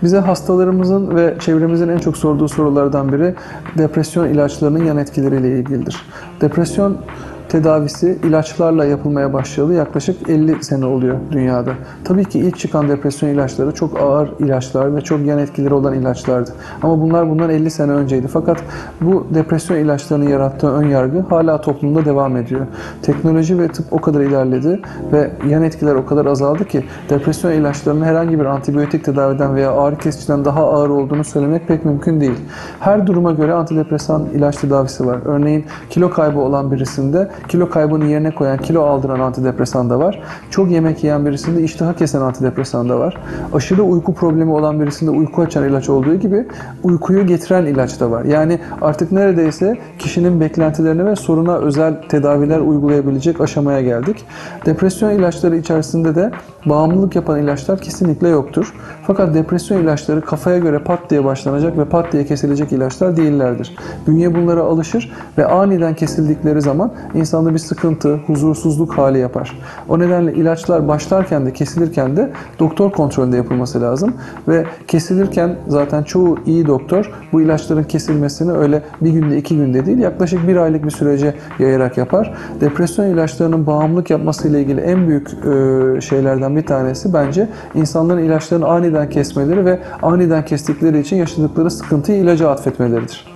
Bize hastalarımızın ve çevremizin en çok sorduğu sorulardan biri depresyon ilaçlarının yan etkileriyle ilgilidir. Depresyon tedavisi ilaçlarla yapılmaya başlayalı yaklaşık 50 sene oluyor dünyada. Tabii ki ilk çıkan depresyon ilaçları çok ağır ilaçlar ve çok yan etkileri olan ilaçlardı. Ama bundan 50 sene önceydi. Fakat bu depresyon ilaçlarının yarattığı ön yargı hala toplumda devam ediyor. Teknoloji ve tıp o kadar ilerledi ve yan etkiler o kadar azaldı ki depresyon ilaçlarının herhangi bir antibiyotik tedaviden veya ağrı kesiciden daha ağır olduğunu söylemek pek mümkün değil. Her duruma göre antidepresan ilaç tedavisi var. Örneğin kilo kaybı olan birisinde kilo kaybını yerine koyan, kilo aldıran antidepresan da var. Çok yemek yiyen birisinde iştahı kesen antidepresan da var. Aşırı uyku problemi olan birisinde uyku açan ilaç olduğu gibi uykuyu getiren ilaç da var. Yani artık neredeyse kişinin beklentilerine ve soruna özel tedaviler uygulayabilecek aşamaya geldik. Depresyon ilaçları içerisinde de bağımlılık yapan ilaçlar kesinlikle yoktur. Fakat depresyon ilaçları kafaya göre pat diye başlanacak ve pat diye kesilecek ilaçlar değillerdir. Bünye bunlara alışır ve aniden kesildikleri zaman insanda bir sıkıntı, huzursuzluk hali yapar. O nedenle ilaçlar başlarken de kesilirken de doktor kontrolünde yapılması lazım ve kesilirken zaten çoğu iyi doktor bu ilaçların kesilmesini öyle bir günde 2 günde değil yaklaşık 1 aylık bir sürece yayarak yapar. Depresyon ilaçlarının bağımlılık yapmasıyla ilgili en büyük şeylerden bir tanesi bence insanların ilaçlarını aniden kesmeleri ve aniden kestikleri için yaşadıkları sıkıntıyı ilaca atfetmeleridir.